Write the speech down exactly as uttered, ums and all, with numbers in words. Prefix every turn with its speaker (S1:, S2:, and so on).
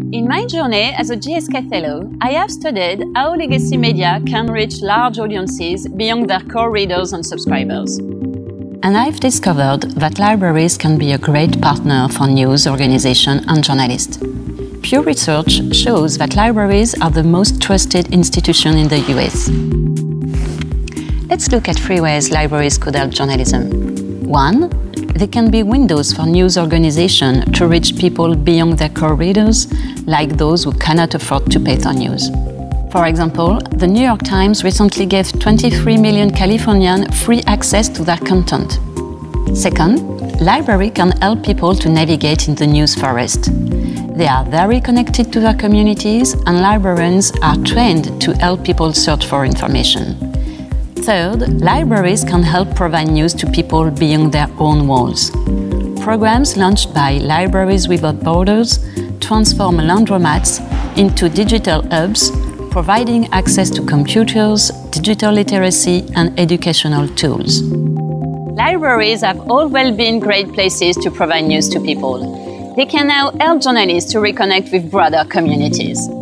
S1: In my journey as a G S K Fellow, I have studied how legacy media can reach large audiences beyond their core readers and subscribers. And I've discovered that libraries can be a great partner for news organizations and journalists. Pew Research shows that libraries are the most trusted institution in the U S. Let's look at three ways libraries could help journalism. One, they can be windows for news organizations to reach people beyond their core readers, like those who cannot afford to pay for news. For example, the New York Times recently gave twenty-three million Californians free access to their content. Second, libraries can help people to navigate in the news forest. They are very connected to their communities, and librarians are trained to help people search for information. Third, libraries can help provide news to people beyond their own walls. Programs launched by Libraries Without Borders transform laundromats into digital hubs, providing access to computers, digital literacy, and educational tools. Libraries have always been great places to provide news to people. They can now help journalists to reconnect with broader communities.